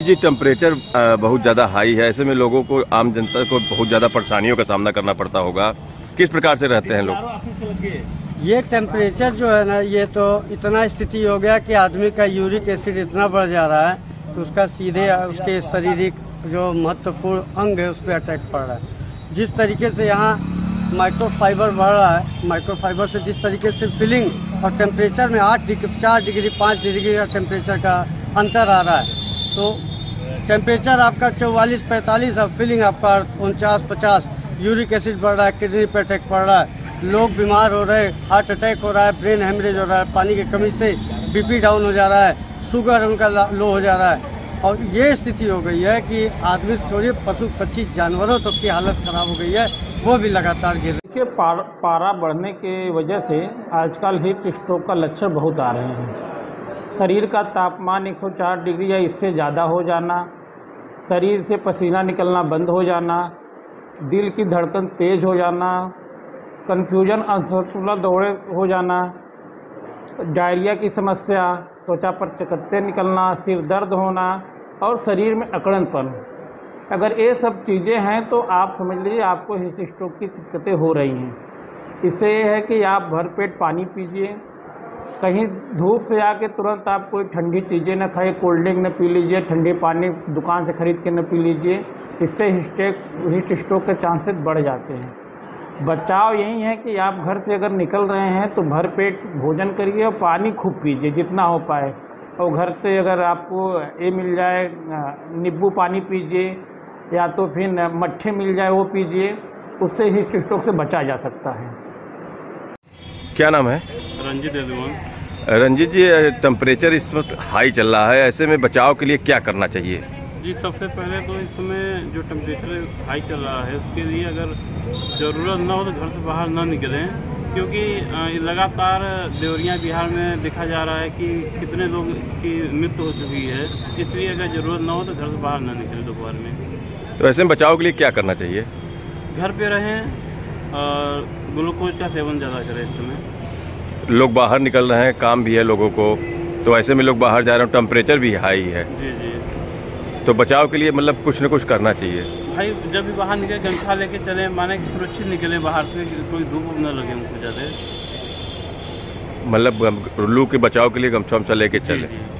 जी temperature बहुत ज़्यादा high है, ऐसे में लोगों को, आम जनता को बहुत ज़्यादा परेशानियों का सामना करना पड़ता होगा। किस प्रकार से रहते हैं लोग? ये टेम्परेचर जो है ना, ये तो इतना स्थिति हो गया कि आदमी का यूरिक एसिड इतना बढ़ जा रहा है कि उसका सीधे उसके शारीरिक जो महत्वपूर्ण अंग है उस पर अटैक पड़ रहा है। जिस तरीके से यहाँ माइक्रोफाइबर बढ़ रहा है, माइक्रोफाइबर से जिस तरीके से फीलिंग और टेम्परेचर में 4 डिग्री 5 डिग्री का टेम्परेचर का अंतर आ रहा है। तो टेम्परेचर आपका 44-45 और फीलिंग आपका 49-50, यूरिक एसिड बढ़ रहा है, किडनी पे अटैक पड़ रहा है, लोग बीमार हो रहे हैं, हार्ट अटैक हो रहा है, ब्रेन हेमरेज हो रहा है, पानी की कमी से बीपी डाउन हो जा रहा है, शुगर उनका लो हो जा रहा है। और ये स्थिति हो गई है कि आदमी छोड़िए, पशु पक्षी जानवरों तक की हालत खराब हो गई है, वो भी लगातार गिर रहे हैं। पारा बढ़ने की वजह से आजकल हीट स्ट्रोक का लक्षण बहुत आ रहे हैं। शरीर का तापमान 104 डिग्री या इससे ज़्यादा हो जाना, शरीर से पसीना निकलना बंद हो जाना, दिल की धड़कन तेज़ हो जाना, कन्फ्यूजन असंतुलन दौरे हो जाना, डायरिया की समस्या, त्वचा पर चकत्ते निकलना, सिर दर्द होना और शरीर में अकड़नपन। अगर ये सब चीज़ें हैं तो आप समझ लीजिए आपको हीट स्ट्रोक की दिक्कतें हो रही हैं। इससे ये है कि आप भरपेट पानी पीजिए, कहीं धूप से आके तुरंत आप कोई ठंडी चीज़ें न खाइए, कोल्ड ड्रिंक न पी लीजिए, ठंडे पानी दुकान से खरीद के न पी लीजिए। इससे हीट स्ट्रोक के चांसेस बढ़ जाते हैं। बचाव यही है कि आप घर से अगर निकल रहे हैं तो भरपेट भोजन करिए और पानी खूब पीजिए जितना हो पाए। और घर से अगर आपको ये मिल जाए नींबू पानी पीजिए, या तो फिर मट्ठे मिल जाए वो पीजिए, उससे हीट स्ट्रोक से बचा जा सकता है। क्या नाम है? रंजीत यदुवंश। रंजीत जी, टेम्परेचर इस वक्त हाई चल रहा है, ऐसे में बचाव के लिए क्या करना चाहिए? जी सबसे पहले तो इस समय जो टेम्परेचर हाई चल रहा है उसके लिए अगर ज़रूरत न हो तो घर से बाहर न निकलें, क्योंकि लगातार देवरिया बिहार में देखा जा रहा है कि कितने लोग की मृत्यु हो चुकी है। इसलिए अगर ज़रूरत न हो तो घर से बाहर न निकलें दोपहर में। तो ऐसे में बचाव के लिए क्या करना चाहिए? घर पे रहें और ग्लूकोज का सेवन ज़्यादा करें। इस समय लोग बाहर निकल रहे हैं, काम भी है लोगों को, तो ऐसे में लोग बाहर जा रहे हैं, टेम्परेचर भी हाई है। जी जी, तो बचाव के लिए मतलब कुछ न कुछ करना चाहिए भाई। जब भी बाहर निकले गमछा लेके चले, माने कि सुरक्षित निकले बाहर से, कोई धूप न लगे उनको ज़्यादा। मतलब लू के बचाव के लिए गमछा लेके चले।